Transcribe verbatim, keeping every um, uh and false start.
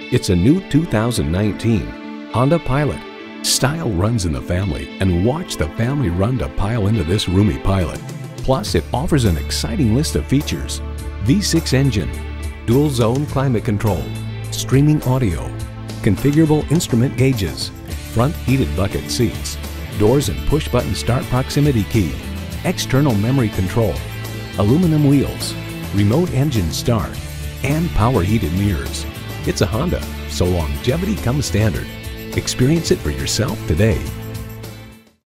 It's a new two thousand nineteen Honda Pilot. Style runs in the family, and watch the family run to pile into this roomy Pilot. Plus, it offers an exciting list of features: V six engine, dual zone climate control, streaming audio, configurable instrument gauges, front heated bucket seats, doors and push button start proximity key, external memory control, aluminum wheels, remote engine start, and power heated mirrors. It's a Honda, so longevity comes standard. Experience it for yourself today.